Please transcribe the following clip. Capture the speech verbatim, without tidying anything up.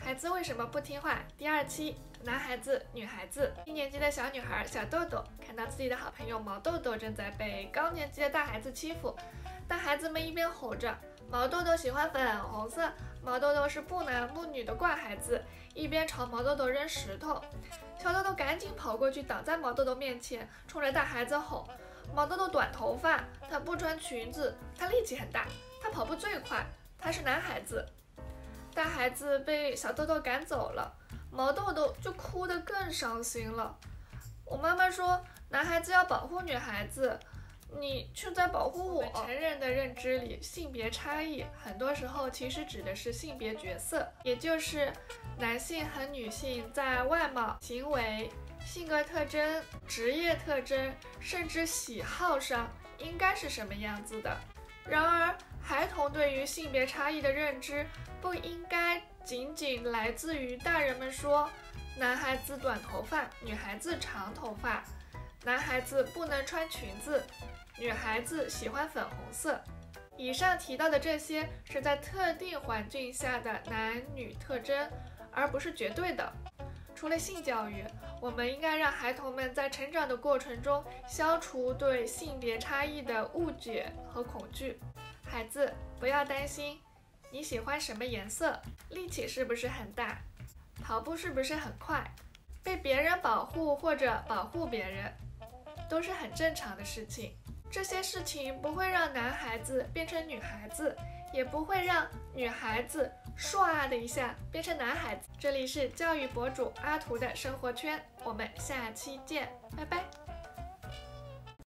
孩子为什么不听话？第二期，男孩子、女孩子。一年级的小女孩小豆豆看到自己的好朋友毛豆豆正在被高年级的大孩子欺负，大孩子们一边吼着毛豆豆喜欢粉红色，毛豆豆是不男不女的怪孩子，一边朝毛豆豆扔石头。小豆豆赶紧跑过去挡在毛豆豆面前，冲着大孩子吼。毛豆豆短头发，他不穿裙子，他力气很大，他跑步最快，他是男孩子。大孩子被小豆豆赶走了，毛豆豆就哭得更伤心了。我妈妈说，男孩子要保护女孩子，你却在保护我。成人的认知里，性别差异很多时候其实指的是性别角色，也就是男性和女性在外貌、行为、性格特征、职业特征，甚至喜好上应该是什么样子的。然而，孩童对于性别差异的认知不应该仅仅来自于大人们说男孩子短头发，女孩子长头发，男孩子不能穿裙子，女孩子喜欢粉红色。以上提到的这些是在特定环境下的男女特征，而不是绝对的。除了性教育，我们应该让孩童们在成长的过程中消除对性别差异的误解和恐惧。孩子，不要担心，你喜欢什么颜色？力气是不是很大？跑步是不是很快？被别人保护或者保护别人，都是很正常的事情。这些事情不会让男孩子变成女孩子，也不会让女孩子唰的一下变成男孩子。这里是教育博主阿图的生活圈，我们下期见，拜拜。